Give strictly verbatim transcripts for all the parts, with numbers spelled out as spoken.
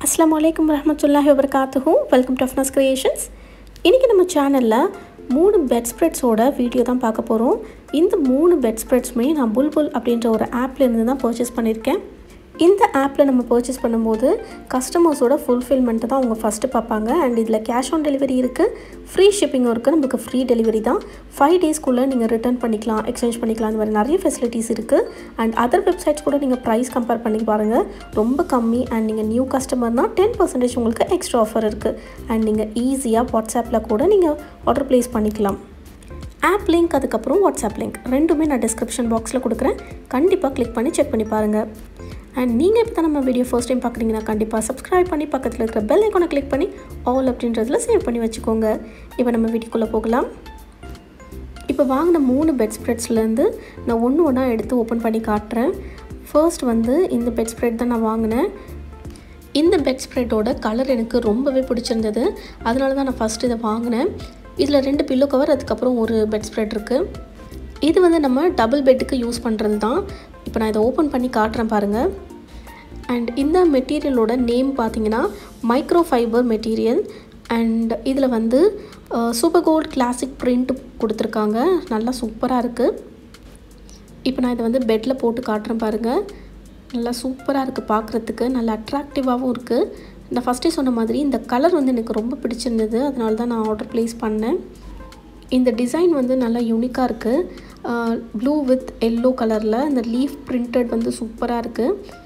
अस्सलामुअलैकुम रहमतुल्लाहि वबरकातुहू वेलकम टू अफनास क्रिएशंस इनके நம்ம சேனல்ல மூணு பெட் ஸ்ப்ரெட்ஸோட வீடியோ தான் பார்க்க போறோம் இந்த மூணு பெட் ஸ்ப்ரெட்ஸ்மே நான் புல்புல் அப்படிங்கற ஒரு ஆப்ல இருந்து தான் பர்சேஸ் பண்ணிருக்கேன் இந்த ஆப்ல நம்ம பர்சேஸ் பண்ணும்போது கஸ்டமர்ஸோட ஃபுல்ஃபில்மென்ட் தான் அவங்க ஃபர்ஸ்ட் பாப்பாங்க and இதுல கேஷ் ஆன் டெலிவரி இருக்கு ஃப்ரீ ஷிப்பிங் இருக்கு நமக்கு ஃப்ரீ டெலிவரி தான் five days குள்ள நீங்க ரிட்டர்ன் பண்ணிக்கலாம் எக்ஸ்சேஞ்ச் பண்ணிக்கலாம் இந்த மாதிரி நிறைய ஃபெசிலிட்டிஸ் இருக்கு and other websites கூட நீங்க பிரைஸ் கம்பேர் பண்ணி பாருங்க ரொம்ப கம்மி and நீங்க நியூ கஸ்டமர்னா ten percent உங்களுக்கு எக்ஸ்ட்ரா ஆஃபர் இருக்கு and நீங்க ஈஸியா WhatsAppல கூட நீங்க ஆர்டர் பிளேஸ் பண்ணிக்கலாம் ஆப் லிங்க் அதுக்கு அப்புறம் WhatsApp லிங்க் ரெண்டுமே நான் டிஸ்கிரிப்ஷன் பாக்ஸ்ல கொடுக்கிறேன் கண்டிப்பா கிளிக் பண்ணி செக் பண்ணி பாருங்க and நீங்க இப்ப நம்ம வீடியோ ஃபர்ஸ்ட் டைம் பார்க்கறீங்கன்னா கண்டிப்பா Subscribe பண்ணி பக்கத்துல இருக்கிற பெல் ஐகானை கிளிக் பண்ணி ஆல் அப்படின்றதுல சேவ் பண்ணி வச்சுக்கோங்க இப்போ நம்ம வீடியோக்குள்ள போகலாம் இப்போ வாங்குன மூணு பெட் ஸ்ப்ரெட்ஸ்ல இருந்து நான் ஒன்னு ஒண்ணா எடுத்து ஓபன் பண்ணி காட்றேன் ஃபர்ஸ்ட் வந்து இந்த பெட் ஸ்ப்ரெட் தான் நான் வாங்குனேன் இந்த பெட் ஸ்ப்ரெட்டோட கலர் எனக்கு ரொம்பவே பிடிச்சிருந்தது அதனால தான் நான் ஃபர்ஸ்ட் இத வாங்குனேன் இதுல ரெண்டு பில்லோ கவர் அதுக்கு அப்புறம் ஒரு பெட் ஸ்ப்ரெட் இருக்கு இது வந்து நம்ம டபுள் பெட்டுக்கு யூஸ் பண்றது தான் இப்போ நான் இத ஓபன் பண்ணி காட்றேன் பாருங்க and இந்த மெட்டீரியலோட நேம் பாத்தீங்கன்னா மைக்ரோ ஃபைபர் மெட்டீரியல் and இதுல வந்து சூப்பர் கோல்ட் கிளாசிக் பிரிண்ட் கொடுத்திருக்காங்க நல்லா சூப்பரா இருக்கு இப்போ நான் இத வந்து பெட்ல போட்டு காட்றேன் பாருங்க நல்லா சூப்பரா இருக்கு பார்க்கிறதுக்கு நல்லா அட்ராக்டிவாவும் இருக்கு நான் ஃபர்ஸ்டே சொன்ன மாதிரி இந்த கலர் வந்து எனக்கு ரொம்ப பிடிச்சிருந்தது அதனால தான் நான் ஆர்டர் பிளேஸ் பண்ணேன் இந்த டிசைன் வந்து நல்லா யூனிக்கா இருக்கு ப்ளூ வித் yellow கலர்ல இந்த லீஃப் பிரிண்டட் வந்து சூப்பரா இருக்கு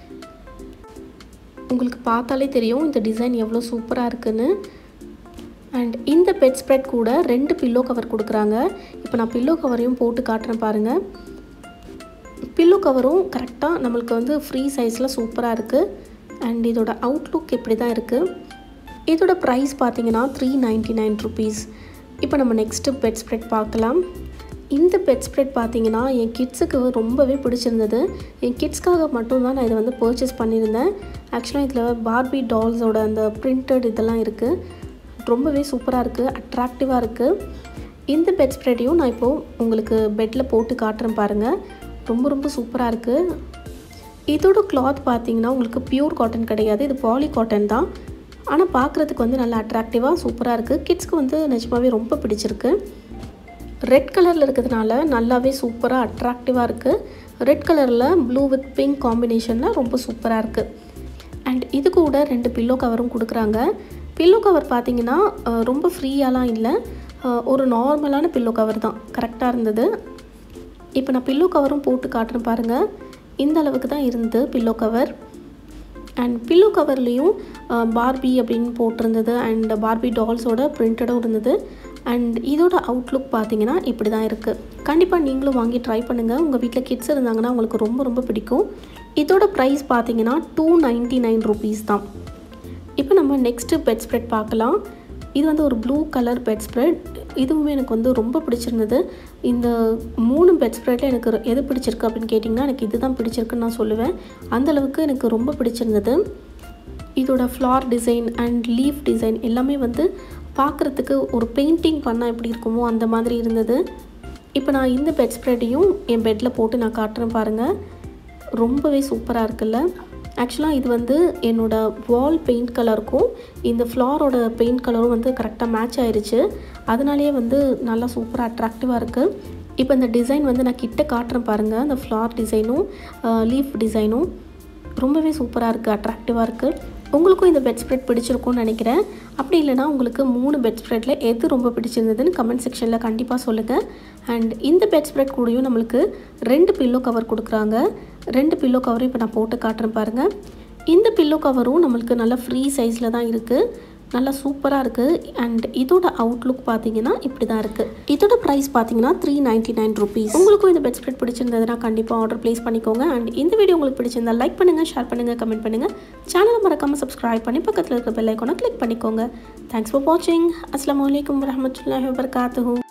உங்களுக்கு பார்த்தாலே தெரியும் இந்த டிசைன் எவ்வளவு சூப்பரா இருக்குன்னு and இந்த பெட் ஸ்ப்ரெட் கூட ரெண்டு பில்லோ கவர் கொடுக்கறாங்க இப்போ நான் பில்லோ கவரையும் போட்டு காட்றேன் பாருங்க பில்லோ கவரும் கரெக்ட்டா நமக்கு வந்து ஃப்ரீ சைஸ்ல சூப்பரா இருக்கு and இதோட அவுட்லுக் இப்படி தான் இருக்கு இதோட பிரைஸ் பாத்தீங்கன்னா three ninety-nine rupees இப்போ நம்ம நெக்ஸ்ட் பெட் ஸ்ப்ரெட் பார்க்கலாம் இந்த பெட் ஸ்ப்ரெட் பாத்தீங்கன்னா என் கிட்ஸ்க்கு ரொம்பவே பிடிச்சிருந்தது என் கிட்ஸ்க்காக மட்டும் தான் நான் இத வந்து பர்சேஸ் பண்ணிருந்தேன் एक्चुअली இதுல பார்பி டால்ஸோட அந்த பிரிண்டட் இதெல்லாம் இருக்கு ரொம்பவே சூப்பரா இருக்கு அட்ராக்டிவா இருக்கு இந்த பெட் ஸ்ப்ரெட்டையும் நான் இப்போ உங்களுக்கு பெட்ல போட்டு காட்றேன் பாருங்க ரொம்ப ரொம்ப சூப்பரா இருக்கு இதோட கிளாத் பாத்தீங்கன்னா உங்களுக்கு பியூர் காட்டன் கிடையாது இது பாலி காட்டன் தான் ஆனா பார்க்கிறதுக்கு வந்து நல்ல அட்ராக்டிவா சூப்பரா இருக்கு கிட்ஸ்க்கு வந்து நிஜமாவே ரொம்ப பிடிச்சிருக்கு ரெட் கலர்ல இருக்குதுனால நல்லாவே சூப்பரா அட்ராக்டிவா இருக்கு ரெட் கலர்ல ப்ளூ வித் பிங்க் காம்பினேஷன்ல ரொம்ப சூப்பரா இருக்கு and இது கூட ரெண்டு பில்லோ கவரும் கொடுக்கறாங்க பில்லோ கவர் பாத்தீங்கன்னா ரொம்ப ஃப்ரீயாலாம் இல்ல ஒரு நார்மலான பில்லோ கவர் தான் கரெக்ட்டா இருந்தது இப்போ நான் பில்லோ கவரும் போட்டு காட்றேன் பாருங்க இந்த அளவுக்கு தான் இருந்தது பில்லோ கவர் and பில்லோ கவர்லயும் பார்பி அப்படினு போட்டிருந்தது and பார்பி டால்ஸோட பிரிண்டடும் இருந்தது and இதோட அவுட்லுக் பாத்தீங்கன்னா இப்படி தான் இருக்கு கண்டிப்பா நீங்களும் வாங்கி ட்ரை பண்ணுங்க உங்க வீட்ல கிட்ஸ் இருந்தாங்கன்னா உங்களுக்கு ரொம்ப ரொம்ப பிடிக்கும் இதோட பிரைஸ் பாத்தீங்கன்னா two ninety-nine rupees தான் இப்போ நம்ம நெக்ஸ்ட் பெட் ஸ்ப்ரெட் பார்க்கலாம் இது வந்து ஒரு ப்ளூ கலர் பெட் ஸ்ப்ரெட் இதுவுமே எனக்கு வந்து ரொம்ப பிடிச்சிருந்தது இந்த மூணு பெட் ஸ்ப்ரெட்ல எனக்கு எது பிடிச்சிருக்கு அப்படினு கேட்டிங்கனா எனக்கு இதுதான் பிடிச்சிருக்குன்னு நான் சொல்லுவேன் அந்த அளவுக்கு எனக்கு ரொம்ப பிடிச்சிருந்தது இதோட floral design and leaf design எல்லாமே வந்து பார்க்கிறதுக்கு ஒரு பெயிண்டிங் பண்ணா எப்படி இருக்குமோ அந்த மாதிரி இருந்தது இப்போ நான் இந்த பெட் ஸ்ப்ரெட்டையும் என் பெட்ல போட்டு நான் காட்றேன் பாருங்க ரொம்பவே சூப்பரா இருக்குல்ல एक्चुअली இது வந்து என்னோட வால் பெயிண்ட் கலருக்கும் இந்த ஃப்ளாரோட பெயிண்ட் கலரும் வந்து கரெக்ட்டா மேட்ச் ஆயிருச்சு அதனாலயே வந்து நல்லா சூப்பரா அட்ராக்டிவா இருக்கு இப்போ இந்த டிசைன் வந்து நான் கிட்ட காட்றேன் பாருங்க அந்த ஃப்ளார் டிசைனும் லீஃப் டிசைனும் ரொம்பவே சூப்பரா இருக்கு அட்ராக்டிவா இருக்கு உங்களுக்கும் இந்த பெட் ஸ்ப்ரெட் பிடிச்சிருக்கும்னு நினைக்கிறேன் அப்படி இல்லனா உங்களுக்கு மூணு பெட் ஸ்ப்ரெட்ல எது ரொம்ப பிடிச்சிருந்ததுன்னு கமெண்ட் செக்ஷன்ல கண்டிப்பா சொல்லுங்க and இந்த பெட் ஸ்ப்ரெட் கூடயும் நமக்கு ரெண்டு பில்லோ கவர் கொடுக்கறாங்க ரெண்டு பில்லோ கவர் இப்போ நான் போட்டு காட்றேன் பாருங்க இந்த பில்லோ கவரும் நமக்கு நல்ல ஃப்ரீ சைஸ்ல தான் இருக்கு நல்லா சூப்பரா இருக்கு and இதோட அவுட்லுக் பாத்தீங்கன்னா இப்படி தான் இருக்கு இதோட பிரைஸ் பாத்தீங்கன்னா three ninety-nine rupees உங்களுக்கு இந்த பெட் ஸ்ப்ரெட் பிடிச்சிருந்ததுனா கண்டிப்பா ஆர்டர் பிளேஸ் பண்ணிக்கோங்க and இந்த வீடியோ உங்களுக்கு பிடிச்சிருந்தா லைக் பண்ணுங்க ஷேர் பண்ணுங்க கமெண்ட் பண்ணுங்க சேனலை மறக்காம Subscribe பண்ணி பக்கத்துல இருக்கிற பெல் ஐகானை கிளிக் பண்ணிக்கோங்க Thanks for watching Assalamu alaikum warahmatullahi wabarakatuh